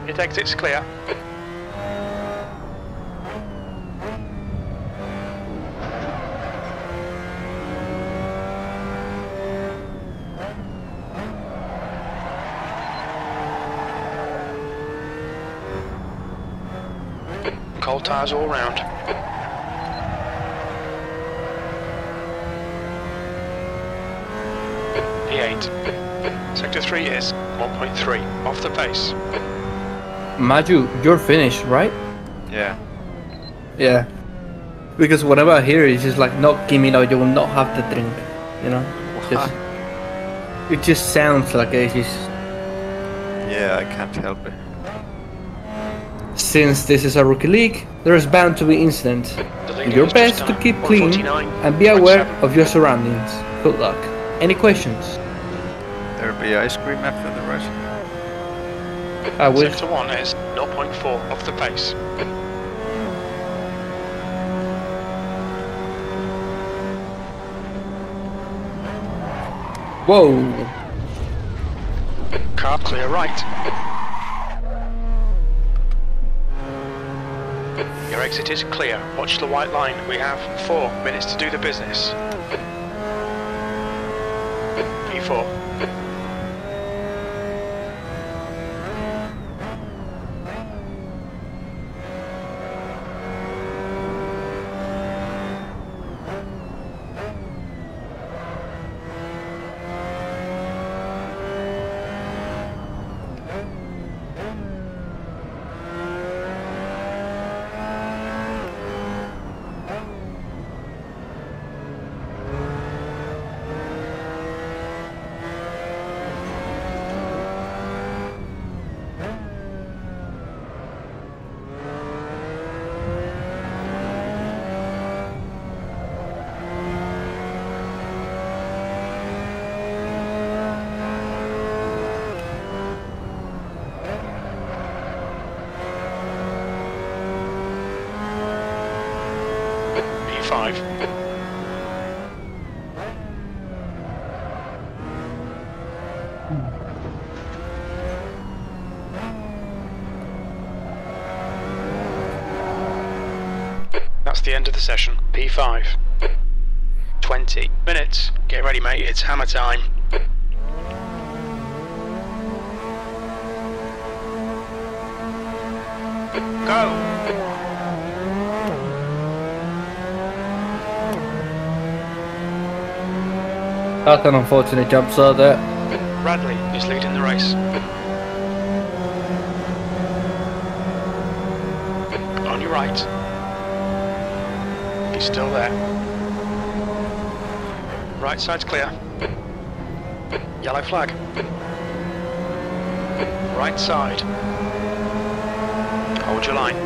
It exit's clear. Cold tyres all round. P8. Sector 3 is 1.3, off the pace. Maju, you're finished, right? Yeah. Yeah. Because whenever I hear it, it's just like, no, Kimi, no, you will not have to drink. You know? Just, it just sounds like it's just... Yeah, I can't help it. Since this is a rookie league, there is bound to be incidents. Do your best to keep clean and be aware of your surroundings. Good luck. Any questions? There'll be ice cream after the race. I wish. Sector 1 is 0.4 off the pace. Whoa! Car clear right. Your exit is clear. Watch the white line. We have 4 minutes to do the business. P4. P5. That's the end of the session. P5. 20 minutes. Get ready, mate. It's hammer time. Go! That's an unfortunate jump start there. Bradley is leading the race. On your right. He's still there. Right side's clear. Yellow flag. Right side. Hold your line.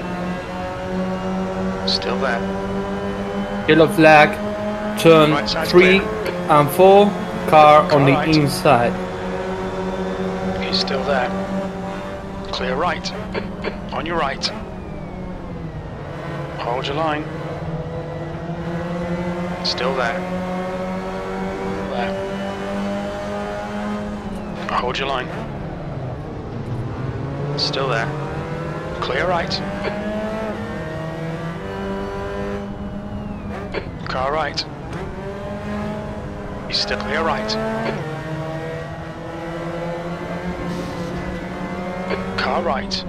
Still there. Yellow flag. Turn Right side's 3 clear. and 4. Car on the right. inside. He's still there. Clear right. On your right. Hold your line. Still there. There. Hold your line. Still there. Clear right. Car right. He's still clear right. Car right.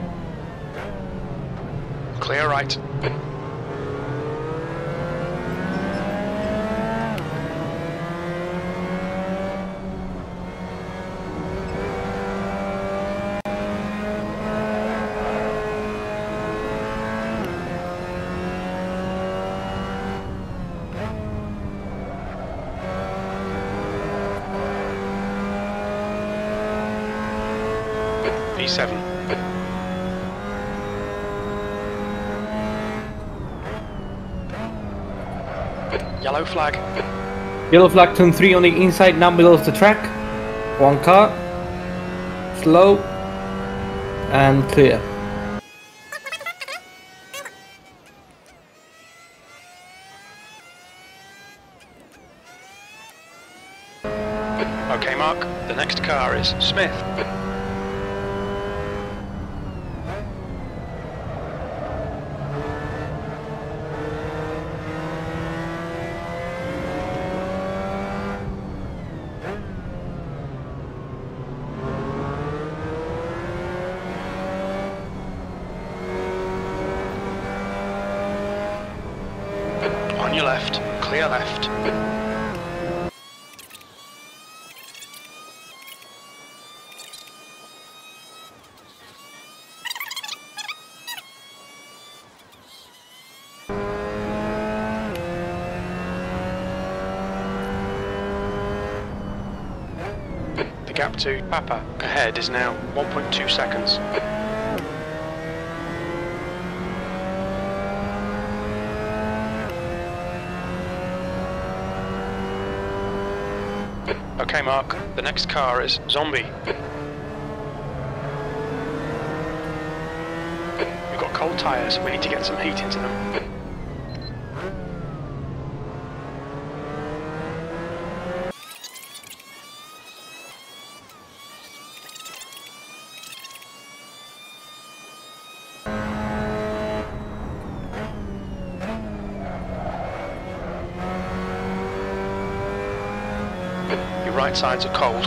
Clear right. P7. Yellow flag. Yellow flag, turn 3 on the inside, now middle of the track. 1 car. Slow. And clear. Okay, Mark. The next car is Smith. your left, clear left. The gap to Papa ahead is now 1.2 seconds. Okay, Mark, the next car is Zombie. We've got cold tyres, we need to get some heat into them. Your right sides are cold.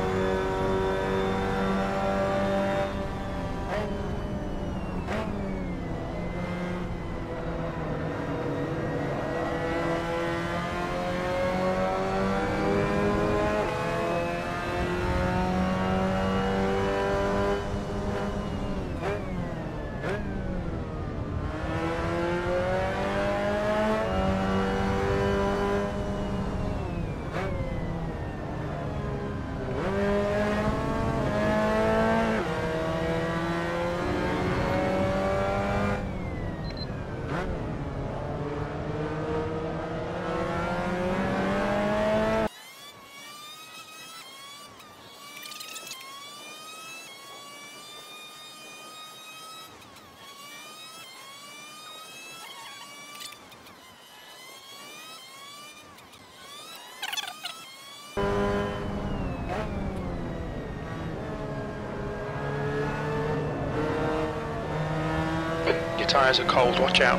Your tyres are cold, watch out.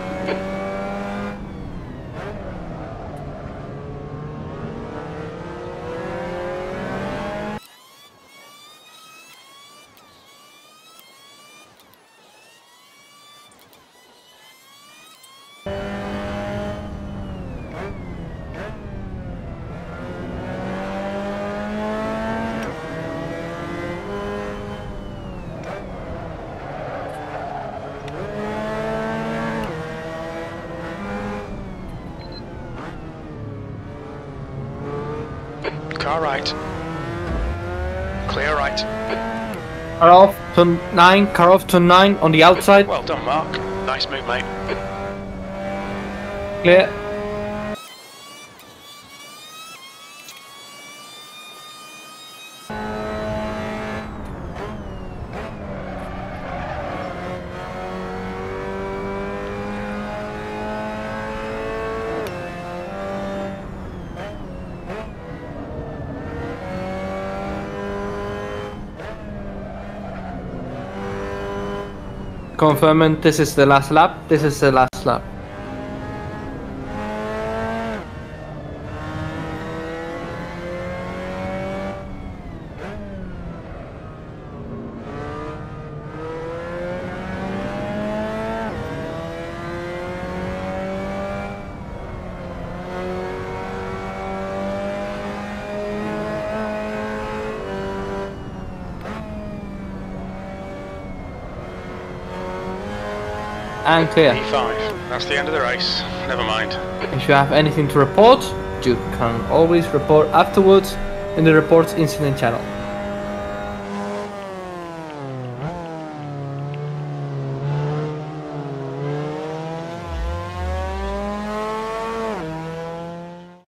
Car right. Clear right. Car off to 9, car off to 9 on the outside. Well done, Mark. Nice move, mate. Clear. Confirming this is the last lap. This is the last lap. And clear. P5. That's the end of the race. Never mind. If you have anything to report, you can always report afterwards in the reports incident channel.